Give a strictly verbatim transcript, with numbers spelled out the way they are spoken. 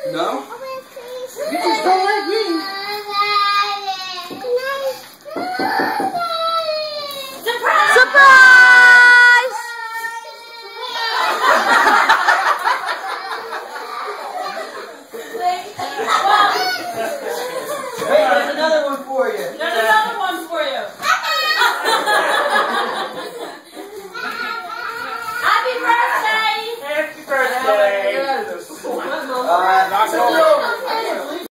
No? You just don't like me. Surprise! Surprise! Wait.